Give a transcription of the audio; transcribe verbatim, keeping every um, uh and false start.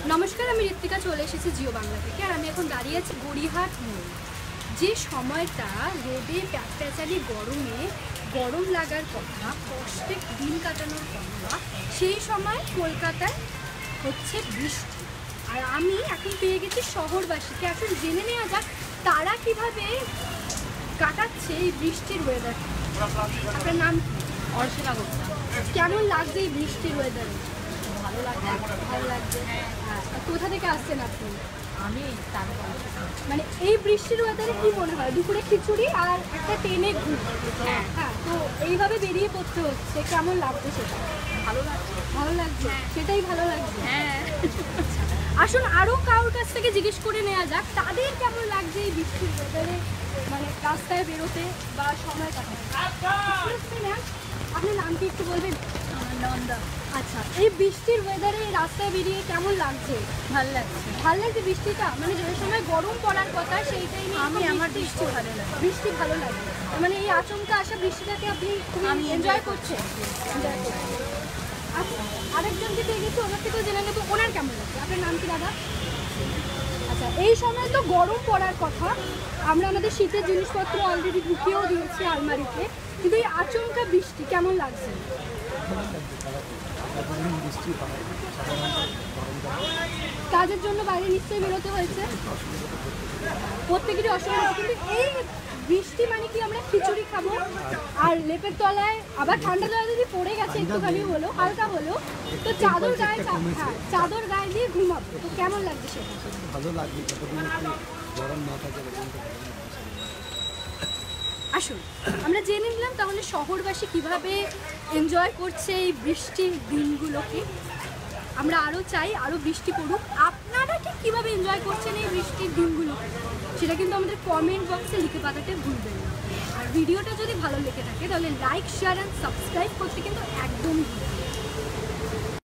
নমস্কার, আমি ঋত্বিকা চলে এসেছি জিও বাংলা থেকে। আর আমি এখন দাঁড়িয়ে আছি গড়িয়াহাট মোড়। যে সময়টা রোদে প্যাচপ্যাচালি গরমে গরম লাগার কথা, কষ্টে দিন কাটানোর কথা, সেই সময় কলকাতায় হচ্ছে বৃষ্টি। আর আমি এখন পেয়ে গেছি শহরবাসীকে। এখন জেনে নেওয়া যাক তারা কিভাবে কাটাচ্ছে এই বৃষ্টির ওয়েদার। আপনার নাম কি? অর্চনা গুপ্তা। কেমন লাগছে এই বৃষ্টির ওয়েদারে? ভালো লাগছে। ভালো লাগছে। হ্যাঁ, কোথা থেকে আসছেন আপনি? আমি মানে এই বৃষ্টির ওয়েদারে কি মনে হয়? দুপুরে খিচুড়ি আর একটা ট্রেনে ঘুম। হ্যাঁ হ্যাঁ, তো এইভাবে বেরিয়ে পড়তে হচ্ছে, কেমন লাগছে সেটা? ভালো লাগছে। ভালো লাগছে, সেটাই ভালো লাগছে। হ্যাঁ, আসুন আরও কারোর কাছ থেকে জিজ্ঞেস করে নেওয়া যাক তাদের কেমন লাগছে এই বৃষ্টির ওয়েদারে, মানে রাস্তায় বেরোতে বা সময় কাটাতে। ম্যাম, আপনার নাম কি একটু বলবেন? নন্দা। আচ্ছা, এই বৃষ্টির ওয়েদারে রাস্তায় বেরিয়ে কেমন লাগছে? ভালো লাগছে। ভালো লাগছে বৃষ্টিটা, মানে যে সময় গরম পড়ার কথা সেই টাইমে আমি আমার বৃষ্টি ভালো লাগে। বৃষ্টি ভালো লাগে, মানে এই আচমকা আসা বৃষ্টিটাকে আপনি আমি এনজয় করছেন। এনজয় করছেন। আচ্ছা, আরেকজনকে পেয়ে গেছি, ওনার থেকেও জেনে নেবো ওনার কেমন লাগছে। আপনার নাম কি দাদা? আচ্ছা, এই সময় তো গরম পড়ার কথা, আমরা আমাদের শীতের জিনিসপত্র অলরেডি ঢুকিয়েও দিয়েছি আলমারিতে, কিন্তু এই আচমকা বৃষ্টি কেমন লাগছে? কাজের জন্য বাইরে নিশ্চয়ই বেরোতে হয়েছে, প্রত্যেকেরই অসুবিধা। কিন্তু এই বৃষ্টি মানে কি আমরা খিচুড়ি খাবো আর লেপের তলায় আবার ঠান্ডা জল যদি পড়ে গেছে একটুখানি হলো, হালকা হলো, তো চাদর গায়ে হ্যাঁ চাদর গায়ে দিয়ে ঘুমাবো। তো কেমন লাগছে সেটা? ভালো লাগবে, যতদিন একটু গরম না থাকে। আসুন আমরা জেনে নিলাম তাহলে শহরবাসী কিভাবে এনজয় করছে এই বৃষ্টির দিনগুলোকে। আমরা আরও চাই আরও বৃষ্টি পড়ুক। আপনারা ঠিক কীভাবে এনজয় করছেন এই বৃষ্টির দিনগুলোকে, সেটা কিন্তু আমাদের কমেন্ট বক্সে লিখে পাঠাতে ভুলবেন না। আর ভিডিওটা যদি ভালো লেগে থাকে তাহলে লাইক, শেয়ার অ্যান্ড সাবস্ক্রাইব করতে কিন্তু একদমই ভুলবেন না।